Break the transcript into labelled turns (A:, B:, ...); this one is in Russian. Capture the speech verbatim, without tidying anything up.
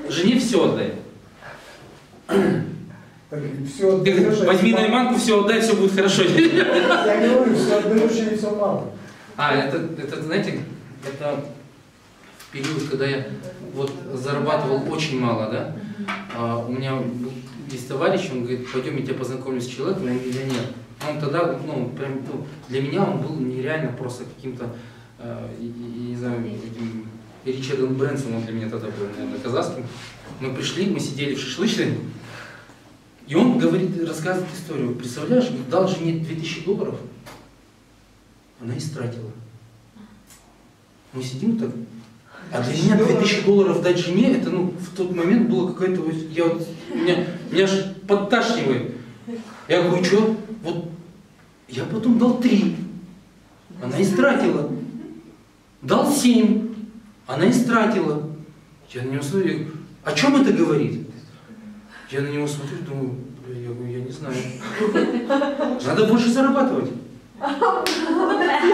A: жене все отдай.
B: Все
A: Ты говоришь, возьми найманку, все отдай, все будет хорошо.
B: Я говорю, все отдаешь, и все мало.
A: А, это, это, знаете, это в период, когда я вот зарабатывал очень мало, да, а, у меня есть товарищ, он говорит, пойдем, я тебя познакомлю с человеком, он миллионер. Он тогда, ну, прям, ну, для меня он был нереально просто каким-то, э, я не знаю, каким Ричардом Брэнсоном для меня тогда был, наверное, казахским. Мы пришли, мы сидели в шашлычной, и он говорит, рассказывает историю. Представляешь, дал жене две тысячи долларов, она истратила. Мы сидим так, а для меня две тысячи долларов дать жене, это, ну, в тот момент было какое-то, я вот, меня, меня аж подташнивает. Я говорю, что? Вот, я потом дал три, она истратила. Дал семь, она истратила. Я на него смотрю, я говорю, о чем это говорит? Я на него смотрю, думаю, я говорю, я не знаю. Надо больше зарабатывать.